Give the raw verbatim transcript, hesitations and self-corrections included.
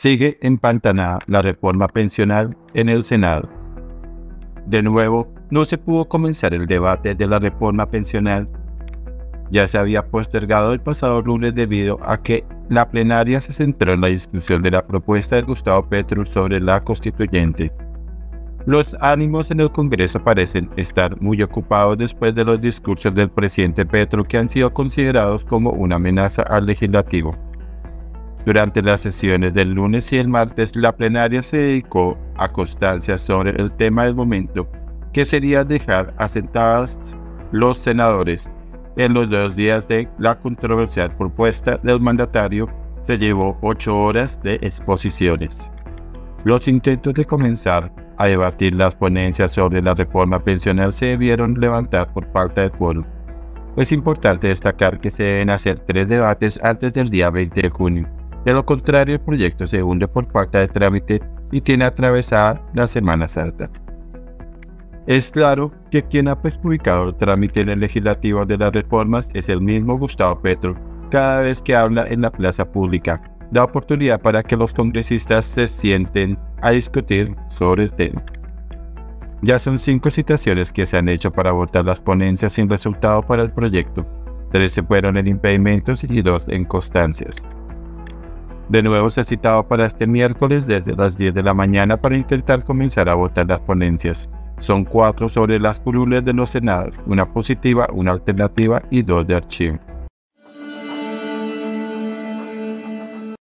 Sigue empantanada la reforma pensional en el Senado. De nuevo, no se pudo comenzar el debate de la reforma pensional. Ya se había postergado el pasado lunes debido a que la plenaria se centró en la discusión de la propuesta de Gustavo Petro sobre la constituyente. Los ánimos en el Congreso parecen estar muy ocupados después de los discursos del presidente Petro, que han sido considerados como una amenaza al legislativo. Durante las sesiones del lunes y el martes, la plenaria se dedicó a constancias sobre el tema del momento, que sería dejar asentadas los senadores. En los dos días de la controversial propuesta del mandatario, se llevó ocho horas de exposiciones. Los intentos de comenzar a debatir las ponencias sobre la reforma pensional se debieron levantar por falta de quórum. Es importante destacar que se deben hacer tres debates antes del día veinte de junio. De lo contrario, el proyecto se hunde por falta de trámite y tiene atravesada la Semana Santa. Es claro que quien ha perjudicado el trámite en el legislativo de las reformas es el mismo Gustavo Petro. Cada vez que habla en la plaza pública, da oportunidad para que los congresistas se sienten a discutir sobre el tema. Ya son cinco citaciones que se han hecho para votar las ponencias sin resultado para el proyecto. Tres se fueron en impedimentos y dos en constancias. De nuevo se ha citado para este miércoles desde las diez de la mañana para intentar comenzar a votar las ponencias. Son cuatro sobre las curules de los senados, una positiva, una alternativa y dos de archivo.